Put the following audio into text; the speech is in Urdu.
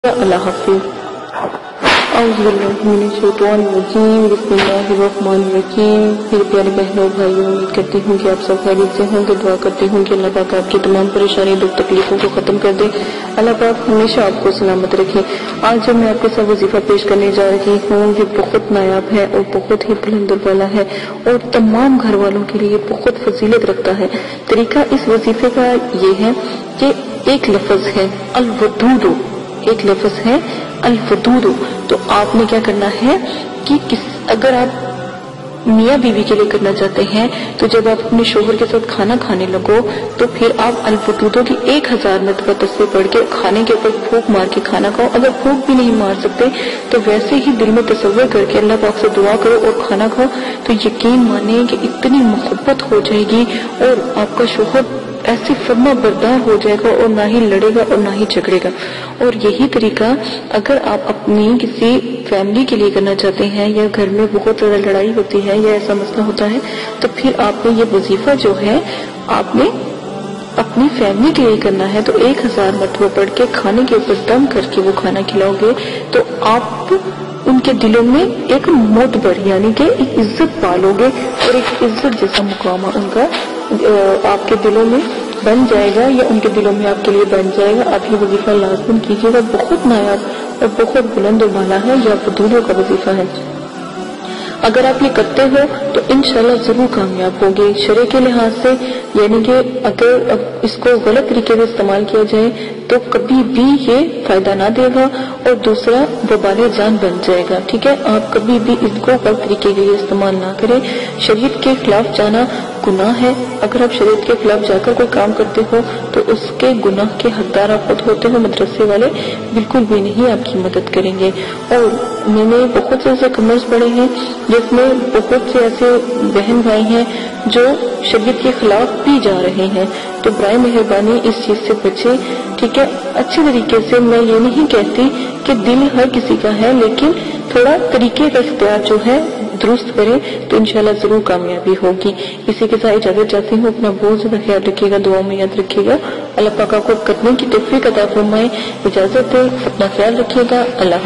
اللہ حافظ۔ اعوذ باللہ من الشیطان الرجیم، بسم اللہ الرحمن الرحیم۔ میرے پیارے بہنوں بھائیوں، امید کرتی ہوں کہ آپ سب خیریت سے ہوں گے۔ دعا کرتی ہوں کہ اللہ پاک آپ کی تمام پریشانی دکھ تکلیفوں کو ختم کر دے۔ اللہ پاک ہمیشہ آپ کو سلامت رکھے۔ آج جو میں آپ کے ساتھ وظیفہ پیش کرنے جا رہی ہوں یہ بہت نایاب ہے اور بہت ہی بلند والا ہے اور تمام گھر والوں کے لیے بہت فضیلت رکھتا ہے۔ طریقہ اس وظیفے کا یہ ہے کہ ایک لفظ ہے الودود، ایک لفظ ہے الودود۔ تو آپ نے کیا کرنا ہے کہ اگر آپ میاں بیوی کے لیے کرنا چاہتے ہیں تو جب آپ اپنے شوہر کے ساتھ کھانا کھانے لگو تو پھر آپ الودودوں کی 1000 مرتبہ تصویر پڑھ کے کھانے کے اوپر پھونک مار کے کھانا کھاؤ۔ اگر پھونک بھی نہیں مار سکتے تو ویسے ہی دل میں تصور کر کے اللہ پاک سے دعا کرو اور کھانا کھاؤ، تو یقین مانیں کہ اتنی محبت ہو جائے گی اور آپ کا شوہر ایسی فرما بردار ہو جائے گا اور نہ ہی لڑے گا اور نہ ہی جھگڑے گا۔ اور یہی طریقہ اگر آپ اپنی کسی فیملی کے لیے کرنا چاہتے ہیں یا گھر میں بہت زیادہ لڑائی ہوتی ہے یا ایسا مسئلہ ہوتا ہے تو پھر آپ نے یہ وظیفہ جو ہے آپ نے اپنی فیملی کے لیے کرنا ہے، تو 1000 مرتبہ پڑھ کے کھانے کے اوپر دم کر کے وہ کھانا کھلاؤ گے تو آپ ان کے دلوں میں ایک معتبر یعنی کہ ایک عزت پالو گے اور ایک عزت جیسا مقام ان کا آپ کے دلوں میں بن جائے گا یا ان کے دلوں میں آپ کے لیے بن جائے گا۔ آپ یہ وظیفہ لازم کیجیے گا، بہت نایاب اور بہت بلند و بالا ہے جو آپ کو دونوں کا وظیفہ ہے۔ اگر آپ یہ کرتے ہو تو انشاءاللہ ضرور کامیاب ہوگے۔ شرع کے لحاظ سے یعنی کہ اگر اس کو غلط طریقے سے استعمال کیا جائے تو کبھی بھی یہ فائدہ نہ دے گا اور دوسرا وبال جان بن جائے گا، ٹھیک ہے۔ آپ کبھی بھی اس کو غلط طریقے کے لیے استعمال نہ کریں۔ شریعت کے خلاف جانا گناہ ہے۔ اگر آپ شریعت کے خلاف جا کر کوئی کام کرتے ہو تو اس کے گناہ کے حقدار آپ خود ہوتے ہو، مدرسے والے بالکل بھی نہیں آپ کی مدد کریں گے۔ اور میں نے بہت سے ایسے کمرز پڑھے ہیں جس میں بہت سے ایسے بہن بھائی ہیں جو شریعت کے خلاف بھی جا رہے ہیں، تو برائے مہربانی اس چیز سے بچے، ٹھیک ہے۔ اچھے طریقے سے، میں یہ نہیں کہتی کہ دل ہر کسی کا ہے، لیکن تھوڑا طریقے کا اختیار جو ہے درست کریں تو انشاءاللہ ضرور کامیابی ہوگی۔ اسی کے ساتھ اجازت چاہتی ہوں، اپنا بہت زیادہ خیال رکھیے گا، دعاؤں میں یاد رکھیے گا۔ اللہ پاک آپ کو کرنے کی توفیق عطا فرمائے۔ اجازت ہے، اپنا خیال رکھیے گا۔ اللہ